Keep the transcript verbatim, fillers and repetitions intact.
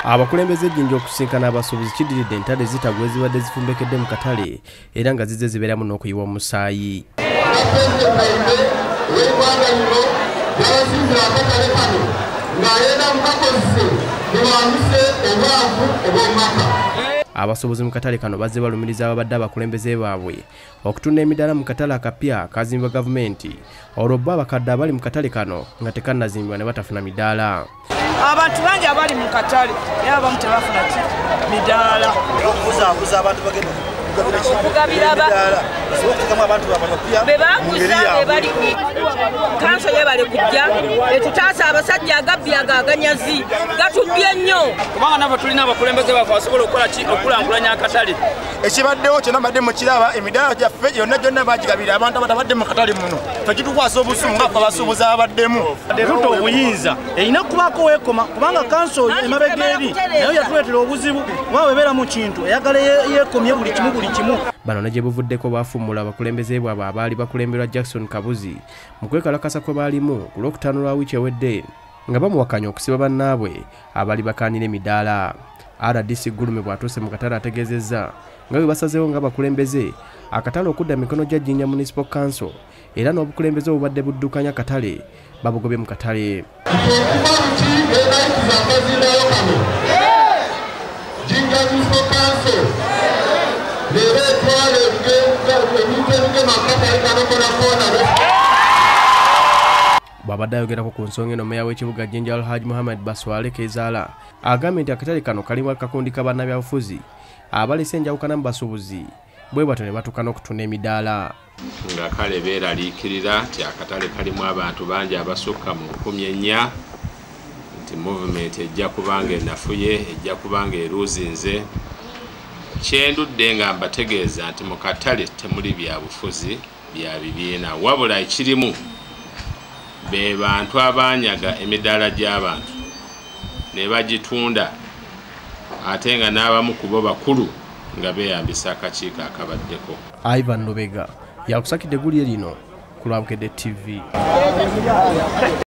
Abakulembeze Jinja okusinkana abasuubuzi kiddiridde entale zitagwa ezibadde zifumbekedde mu katale era nga zizze zibeeramu n'okuyiwa omusaayi. Abasuubuzi mu katale kano bazze balumiriza ababadde abakulembeze baabwe okutunda emidaala mu katale akapya kazimbibwa gavumenti olwo bo abakadde abali mu katale kano nga tekannazimbibwa ne batafuna midaala. Abantu bangi abali mu katale era abamu tebafuna midaala. Okuzaabuza abantu bagenda okugabira bebaguza bebali kanso yebale kujja etutaasa abasajja agabbi agaganyazi gatubbye nnyo kubanga nabo tulina abakulembeze bafe basobola okukola ki okulangulanya akatale. Ekibaddewo kyonna badde mu kiraba emidaala gyaffe yonna gyonna bagigabira abantu abatabadde mu katale muno fe kitukwasa obusumu nga abasuubuzi abaddemu. Tuta obuyinza erina kubaako weekoma kubanga kanso emabega eri nayo yatuleetera obuzibu kuba webeera mu kintu eyagala yeekomye buli kimu buli kimu. Bano ne gye buvuddeko bafummula abakulembeze bwabwe abaali bakulemberwa Jackson Kabuzi mu kwekalakasa kwe baalimu ku lwokutaano lwa wiiki ewedde nga bamuwakanya okusiba bannaabwe abaali bakaanira emidaala. R D C Gulume bw'atuuse mu katale ategeezezza nga bwe basazeewo ng'abakulembeze akatale okudda mikono gya Jinja Municipal Council era n'obukulembeze obubadde buddukanya katale babugobye mu katale. Bw'abadde ayogerako ku nsonga eno meeya w'ekibuga Jinja Alhaji Muhammad Baswale Kezaala agambye nti akatale kano kalimu akakundi ka bannabyabufuzi abalese enjawukana mu basuubuzi bwe batyo ne batuuka n'okutunda emidaala. Nga kale beeraliikirira nti akatale kalimu abantu bangi abasukka mu nkumi ennya nti movement ejja kubanga enafuye ejja kubanga eruuzinze. Kyendudde nga mbategeeza nti mu katale temuli byabufuzi bya bibiina wabula ekirimu be bantu abanyaga emidaala gy'abantu ne bagitunda ate nga n'abamu ku bo bakulu nga beeyambisa akakiiko akabaddeko. Ivan Lubega yakusakidde eggulire lino ku lwa Bukedde T V.